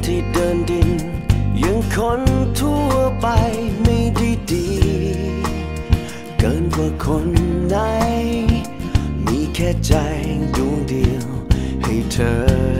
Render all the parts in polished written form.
ที่เดินดินยังคนทั่วไปไม่ได้ดีเกินกว่าคนไหนมีแค่ใจดวงเดียวให้เธอ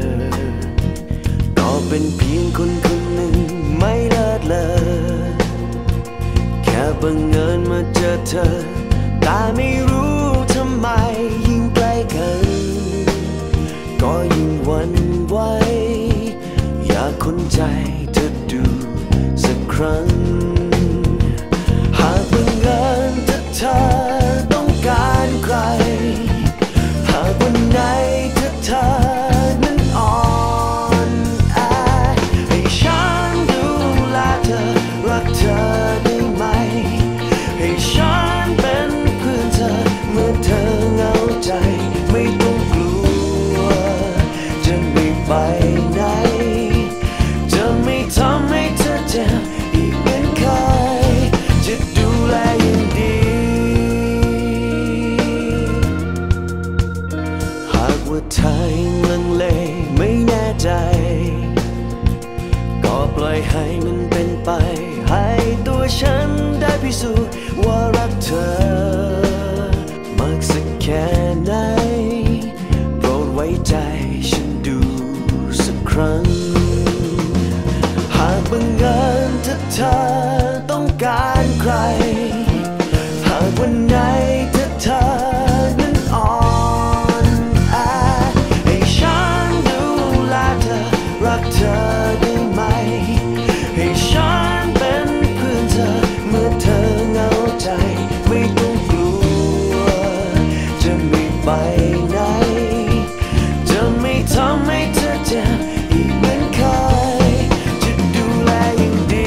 ก็เป็นเพียงคนคนหนึ่งไม่เลิศเลอแค่บังเอิญมาเจอเธอแต่ไม่รู้ทำไมยิ่งใกล้กันก็ยิ่งหวั่นไหวอยากค้นใจเธอดูสักครั้งหากบังเอิญถ้าเธอต้องการใครหากวันไหนถ้าเธอนั้นอ่อนแอให้ฉันดูแลเธอรักเธอได้ไหมให้ฉันเป็นเพื่อนเธอเมื่อเธอเหงาใจไม่ต้องกลัวจะไม่ไปไหนจะไม่ทำให้เธอเจ็บอีกเหมือนเคยจะดูแลอย่างดีหากว่าเธอยังลังเลไม่แน่ใจก็ปล่อยให้มันเป็นไปให้ตัวฉันได้พิสูจน์ว่ารักเธอมากสักแค่ไหนโปรดไว้ใจฉันดูสักครั้งหากบังเอิญถ้าเธอต้องการใครหากวันไหนถ้าเธอนั้นอ่อนแอให้ฉันดูแลเธอรักเธอได้ไหมให้ฉันเป็นเพื่อนเธอเมื่อเธอเหงาใจไม่ต้องกลัวจะไม่ไปไหนจะไม่ทำให้เธอเจ็บอีกเหมือนเคยจะดูแลอย่างดี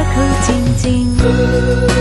เขาจริงๆ